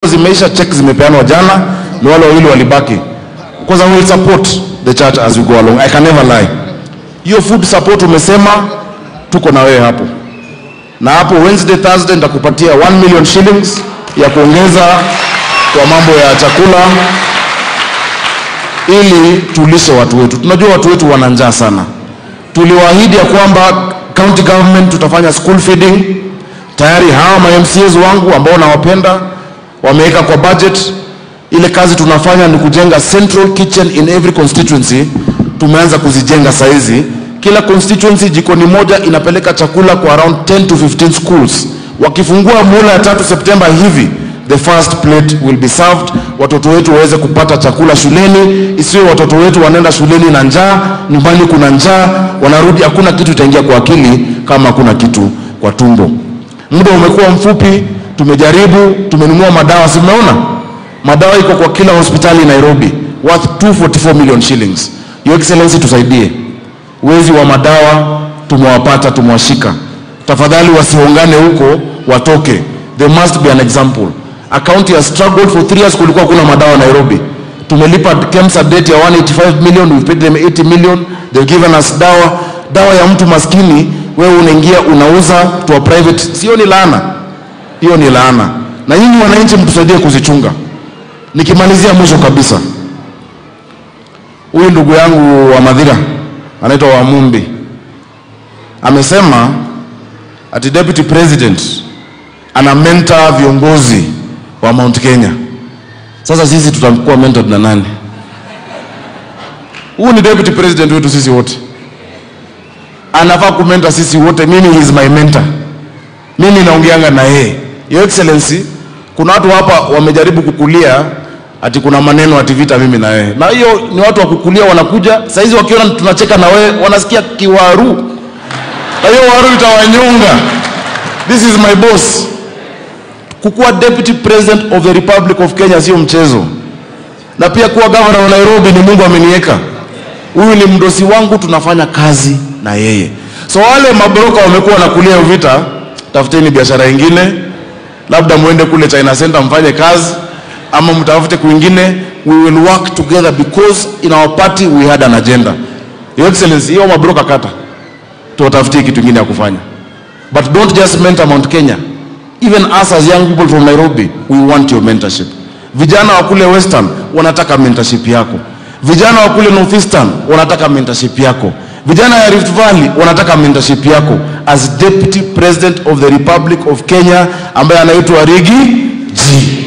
zimeisha, check zimepeanwa jana, ni wale wawili walibaki. Because I will support the church as we go along. I can never lie. Hiyo food support umesema, tuko na wewe hapo. Na hapo Wednesday, Thursday nitakupatia 1 million shillings ya kuongeza kwa mambo ya chakula ili tulishe watu wetu. Tunajua watu wetu wana njaa sana. Tuliwaahidi ya kwamba county government tutafanya school feeding. Tayari hawa MCAs wangu ambao nawapenda wameweka kwa budget. Ile kazi tunafanya ni kujenga central kitchen in every constituency. Tumeanza kuzijenga saizi. Kila constituency jikoni moja inapeleka chakula kwa around 10 to 15 schools. Wakifungua muhula ya 3 September hivi, the first plate will be served. Watoto wetu waweze kupata chakula shuleni. Isiwe watoto wetu wanaenda shuleni na njaa, nyumbani kuna njaa, wanarudi hakuna kitu itaingia kwa akili kama hakuna kitu kwa tumbo. Muda umekuwa mfupi, tumejaribu, tumenunua madawa, si mmeona? Madawa iko kwa kila hospitali Nairobi, worth 244 million shillings. Your Excellency tusaidie. Wezi wa madawa tumewapata, tumewashika. Tafadhali wasiongane huko, watoke. There must be an example. A county has struggled for 3 years kulikuwa kuna madawa Nairobi. Tumelipa KEMSA debt ya 185 million, we've paid them 80 million. They've given us dawa ya mtu maskini, wewe unaingia unauza to a private. Sio ni laana? Hiyo ni laana. Na nyinyi wananchi mtusaidie kuzichunga. Nikimalizia mwisho kabisa. Huyu ndugu yangu wa Matira, anaitwa Wamumbi, amesema ati deputy president ana mentor viongozi wa Mount Kenya. Sasa sisi tutakuwa mentored na nani? Huyu ni deputy president wetu sisi wote. Anafaa kumenta sisi wote. Mimi is my mentor. Mimi naongeanga na yeye. Your Excellency, kuna watu hapa wamejaribu kukulia ati kuna maneno ati vita mimi na wewe. Na hiyo ni watu wa kukulia wanakuja, saizi wakiona tunacheka na wewe wanasikia kiwaru. Na hiyo waru itawanyonga. This is my boss. Kukuwa deputy president of the Republic of Kenya sio mchezo. Na pia kuwa governor wa Nairobi ni Mungu ameniweka. Huyu ni mdosi wangu, tunafanya kazi na yeye. So wale mabroka wamekuwa nakulia vita, tafuteni biashara nyingine. Labda muende kule China Center mfanye kazi, ama mtafute kwingine. We will work together because in our party we had an agenda. Your Excellency, hiyo mabroka kata, tuwatafutie kitu kingine ya kufanya. But don't just mentor Mount Kenya. Even us as young people from Nairobi, we want your mentorship. Vijana wa kule Western wanataka mentorship yako. Vijana wa kule Northeastern wanataka mentorship yako. Vijana ya Rift Valley wanataka mentorship yako as Deputy President of the Republic of Kenya ambaye anaitwa Rigi G.